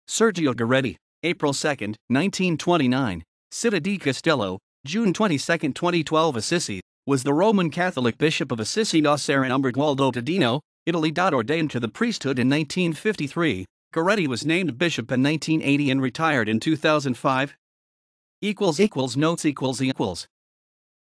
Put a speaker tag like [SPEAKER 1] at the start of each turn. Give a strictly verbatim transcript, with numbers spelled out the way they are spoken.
[SPEAKER 1] Sergio Goretti, April second, nineteen twenty-nine, Città di Castello, June twenty-second, twenty twelve. Assisi, was the Roman Catholic bishop of Assisi-Nocera and Umbra-Gualdo, Tadino, Italy. Ordained to the priesthood in nineteen fifty-three, Goretti was named bishop in nineteen eighty and retired in two thousand five. Notes equals equals